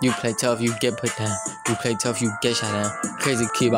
You play tough, you get put down. You play tough, you get shot down. Crazy keep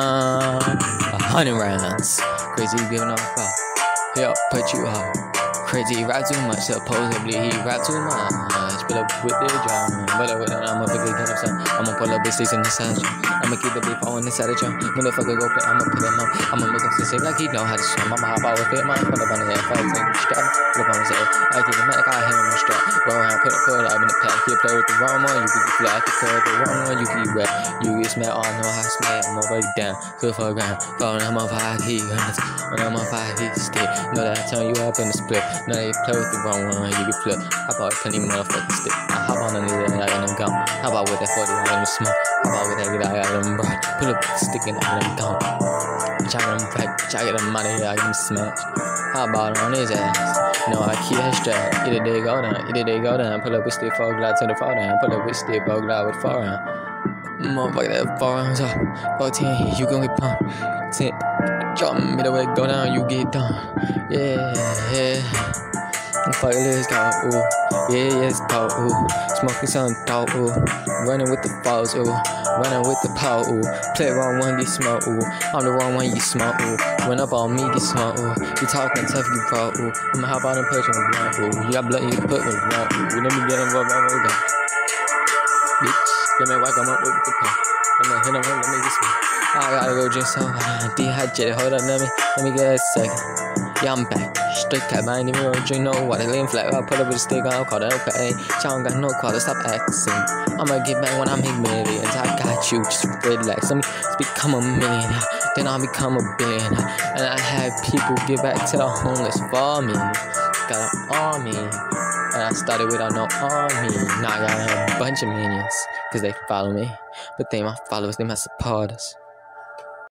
100 rounds. Crazy giving off fuck. He'll put you out. Crazy rap too much, supposedly he rap too much. Pull up with the drum, but with it, I'ma pick it up, son. I'ma pull up big sticks in the side. I'ma keep the beef on inside the drum. When the fucker go play, I'ma put him up. I'ma make him say like he know how to swim. I'ma hop out with it, man. Put up on the head, fight, take the strap. Look on his head. I keep the Mac, I hit him on strap. Roll around, put up in the pack. He play with the wrong one, you get flat. You play with the wrong one, you get wet. You get smell, I know how to smell. I'ma break down, good for a ground. Falling, I'm on 5 heat guns. When I'm on 5 heat stick. Know that I turn you up in the split. Know that you play with the wrong one, you get flipped. I bought plenty motherfucking stick. I hop on the nigga, I got them gone. How about with that 40, I got them smoke. How about with that nigga, I got them broad. Pull up stick and I got them gone. Bitch, I got them back, bitch, I got them money, I got them smashed. How about on his ass? No, I keep that strap. Either they go down, either they go down. Pull up with stick, 4 glide to the 4 down. Pull up with stick, 4 glide with 4 round. Motherfucker, that 4 rounds up. 14, you gon' get pumped. 10, drop middle way, go down, you get done. Yeah. Fuck, let's go, ooh. Yeah, let's go, ooh. Smoking some dope, ooh. Running with the balls, ooh. Running with the power, ooh. Play wrong one, get smoke, ooh. I'm the wrong one, you smoke, ooh. Run up on me, get smoke, ooh. You talking tough, you pro, ooh. I'ma hop out and push on the blunt, ooh. You got blood, you put me blunt, ooh. Let me get him up, I'm over. Bitch, let me whack him up with the pen. Let me hit him, let me get smoke. I gotta go drink so hard. Dehydrated, hold up, let me get a second. Yeah, I'm back. Straight cap, I ain't even gonna drink no water. Laying flat, I pull up with a stick, I'll call it okay. Y'all don't got no quality, stop acting. I'ma get back when I'm hit millions. I got you, just relax. Let me become a millionaire, then I'll become a billionaire. And I have people give back to the homeless for me. Got an army, and I started without no army. Now I got a bunch of minions, cause they follow me. But they my followers, they my supporters.